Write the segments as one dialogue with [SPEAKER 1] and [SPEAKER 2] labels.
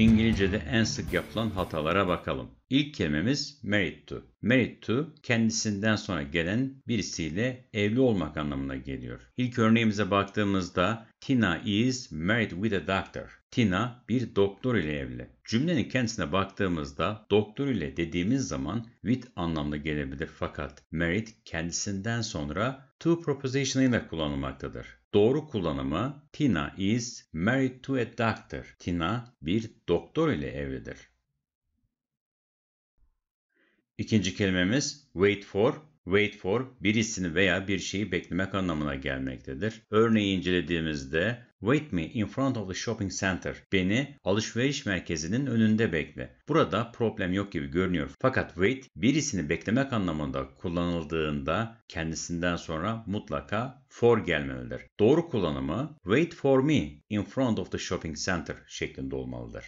[SPEAKER 1] İngilizce'de en sık yapılan hatalara bakalım. İlk kelimemiz married to. Married to kendisinden sonra gelen birisiyle evli olmak anlamına geliyor. İlk örneğimize baktığımızda Tina is married with a doctor. Tina bir doktor ile evli. Cümlenin kendisine baktığımızda doktor ile dediğimiz zaman with anlamda gelebilir fakat married kendisinden sonra to preposition ile kullanılmaktadır. Doğru kullanımı Tina is married to a doctor. Tina bir doktor ile evlidir. İkinci kelimemiz wait for. Wait for birisini veya bir şeyi beklemek anlamına gelmektedir. Örneği incelediğimizde wait me in front of the shopping center. Beni alışveriş merkezinin önünde bekle. Burada problem yok gibi görünüyor. Fakat wait birisini beklemek anlamında kullanıldığında kendisinden sonra mutlaka for gelmelidir. Doğru kullanımı wait for me in front of the shopping center şeklinde olmalıdır.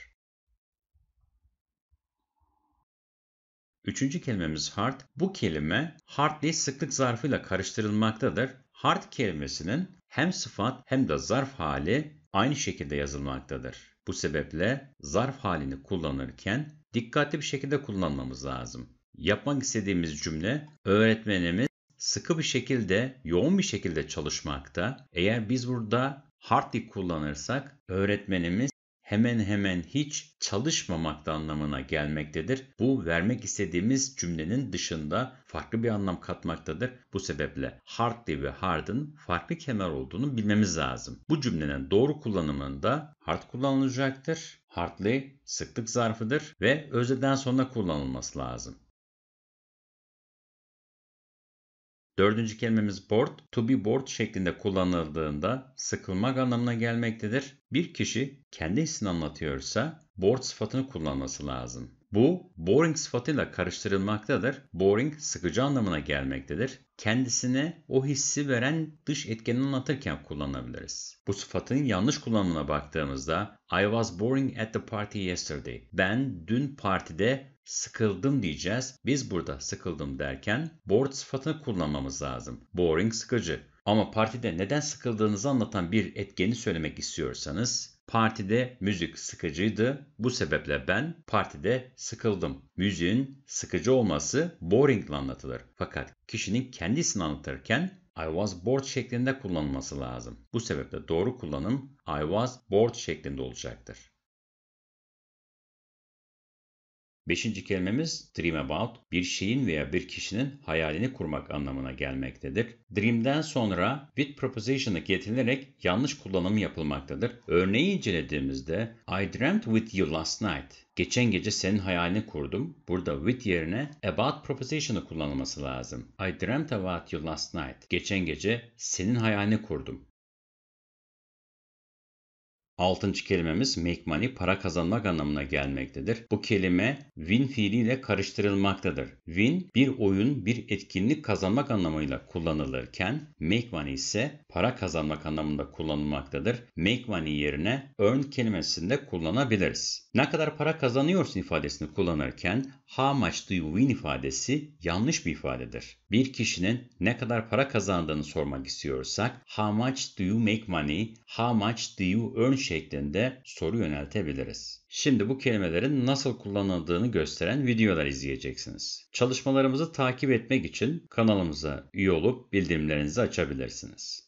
[SPEAKER 1] Üçüncü kelimemiz hard. Bu kelime hardly sıklık zarfıyla karıştırılmaktadır. Hard kelimesinin hem sıfat hem de zarf hali aynı şekilde yazılmaktadır. Bu sebeple zarf halini kullanırken dikkatli bir şekilde kullanmamız lazım. Yapmak istediğimiz cümle öğretmenimiz sıkı bir şekilde, yoğun bir şekilde çalışmakta. Eğer biz burada hardly kullanırsak öğretmenimiz hemen hemen hiç çalışmamakta anlamına gelmektedir. Bu vermek istediğimiz cümlenin dışında farklı bir anlam katmaktadır. Bu sebeple hardly ve hard'ın farklı kelimeler olduğunu bilmemiz lazım. Bu cümlenin doğru kullanımında hard kullanılacaktır. Hardly sıklık zarfıdır ve özneden sonra kullanılması lazım. Dördüncü kelimemiz bored. To be bored şeklinde kullanıldığında sıkılmak anlamına gelmektedir. Bir kişi kendi hissini anlatıyorsa bored sıfatını kullanması lazım. Bu boring sıfatıyla karıştırılmaktadır. Boring sıkıcı anlamına gelmektedir. Kendisine o hissi veren dış etkeni anlatırken kullanabiliriz. Bu sıfatın yanlış kullanımına baktığımızda I was boring at the party yesterday. Ben dün partide sıkıldım diyeceğiz. Biz burada sıkıldım derken bored sıfatını kullanmamız lazım. Boring sıkıcı. Ama partide neden sıkıldığınızı anlatan bir etkeni söylemek istiyorsanız partide müzik sıkıcıydı. Bu sebeple ben partide sıkıldım. Müziğin sıkıcı olması boring ile anlatılır. Fakat kişinin kendisini anlatırken I was bored şeklinde kullanılması lazım. Bu sebeple doğru kullanım I was bored şeklinde olacaktır. Beşinci kelimemiz dream about, bir şeyin veya bir kişinin hayalini kurmak anlamına gelmektedir. Dream'den sonra with preposition'ı getirilerek yanlış kullanım yapılmaktadır. Örneği incelediğimizde I dreamt with you last night. Geçen gece senin hayalini kurdum. Burada with yerine about preposition'ı kullanılması lazım. I dreamt about you last night. Geçen gece senin hayalini kurdum. Altıncı kelimemiz make money, para kazanmak anlamına gelmektedir. Bu kelime win fiiliyle karıştırılmaktadır. Win, bir oyun, bir etkinlik kazanmak anlamıyla kullanılırken make money ise para kazanmak anlamında kullanılmaktadır. Make money yerine earn kelimesini de kullanabiliriz. Ne kadar para kazanıyorsun ifadesini kullanırken how much do you win ifadesi yanlış bir ifadedir. Bir kişinin ne kadar para kazandığını sormak istiyorsak how much do you make money, how much do you earn şeklinde soru yöneltebiliriz. Şimdi bu kelimelerin nasıl kullanıldığını gösteren videolar izleyeceksiniz. Çalışmalarımızı takip etmek için kanalımıza üye olup bildirimlerinizi açabilirsiniz.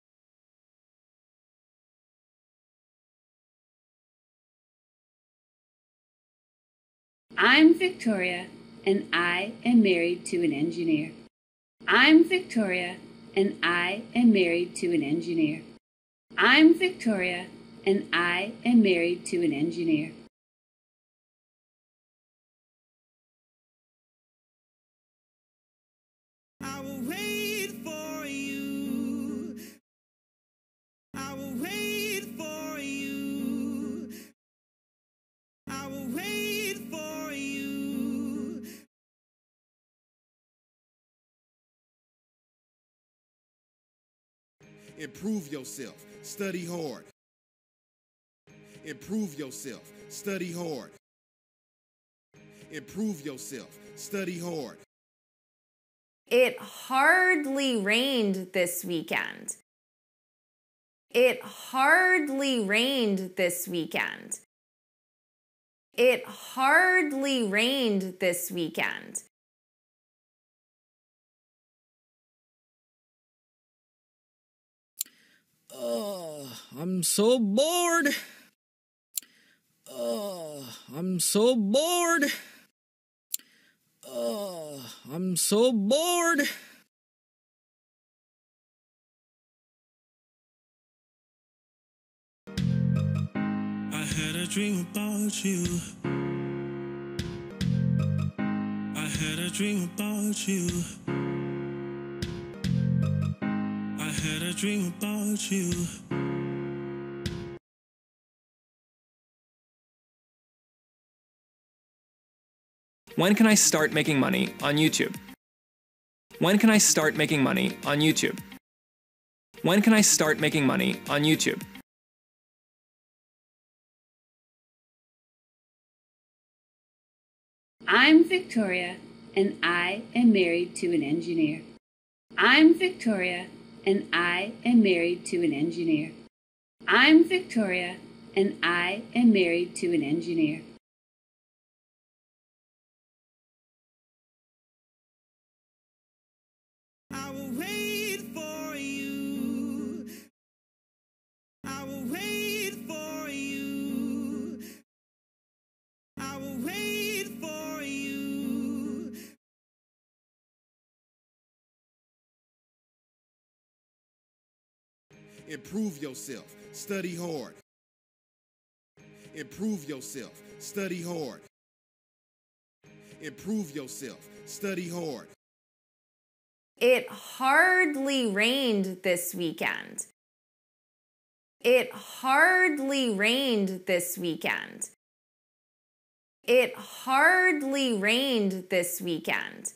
[SPEAKER 2] I'm Victoria and I am married to an engineer. I'm Victoria and I am married to an engineer. I'm Victoria and I am married to an engineer.
[SPEAKER 3] I will wait for you. I will wait for you. I will wait for you. Improve yourself. Study hard. Improve yourself. Study hard. Improve yourself. Study hard.
[SPEAKER 4] It hardly rained this weekend. It hardly rained this weekend. It hardly rained this weekend.
[SPEAKER 5] I'm so bored. I'm so bored. I'm so bored.
[SPEAKER 3] I had a dream about you. I had a dream about you. I had a dream about you.
[SPEAKER 6] When can I start making money on YouTube? When can I start making money on YouTube? When can I start making money on YouTube?
[SPEAKER 2] I'm Victoria, and I am married to an engineer. I'm Victoria, and I am married to an engineer. I'm Victoria, and I am married to an engineer.
[SPEAKER 3] I will wait for you. I will wait for you. I will wait for you. Improve yourself. Study hard. Improve yourself. Study hard. Improve yourself. Study hard.
[SPEAKER 4] It hardly rained this weekend. It hardly rained this weekend. It hardly rained this weekend.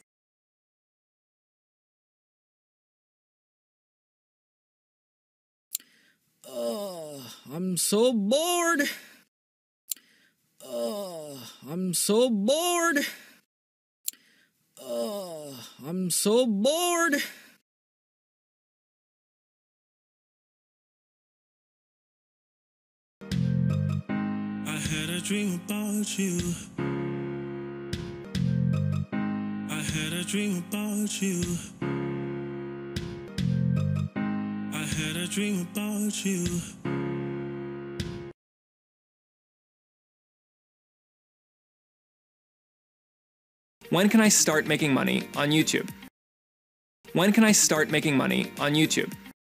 [SPEAKER 5] I'm so bored. I'm so bored. I'm so bored.
[SPEAKER 3] I had a dream about you. I had a dream about you. I had a dream about you.
[SPEAKER 6] When can I start making money on YouTube? When can I start making money on YouTube?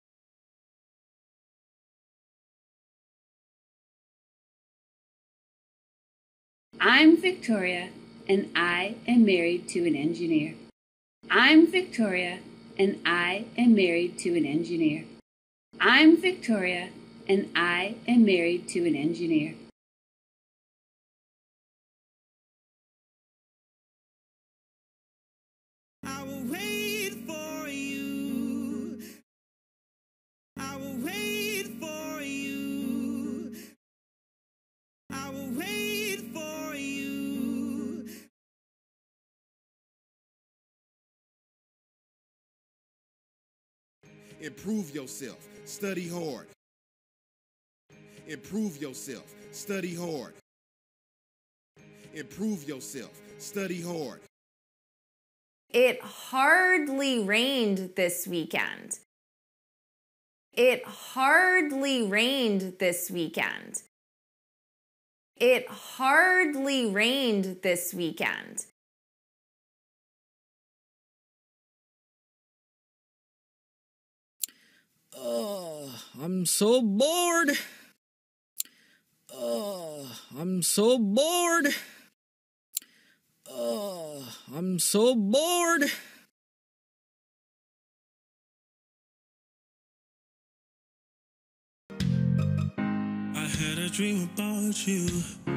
[SPEAKER 2] I'm Victoria, and I am married to an engineer. I'm Victoria, and I am married to an engineer. I'm Victoria, and I am married to an engineer.
[SPEAKER 3] I will wait for you. I will wait for you. I will wait for you. Improve yourself. Study hard. Improve yourself. Study hard. Improve yourself. Study hard.
[SPEAKER 4] It hardly rained this weekend. It hardly rained this weekend. It hardly rained this weekend.
[SPEAKER 5] I'm so bored. I'm so bored. I'm so bored.
[SPEAKER 3] I had a dream about you.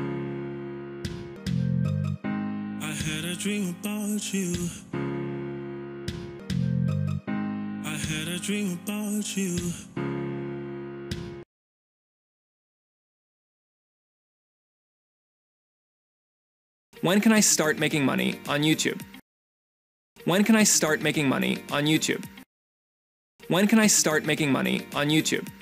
[SPEAKER 3] I had a dream about you. I had a dream about you.
[SPEAKER 6] When can I start making money on YouTube? When can I start making money on YouTube? When can I start making money on YouTube?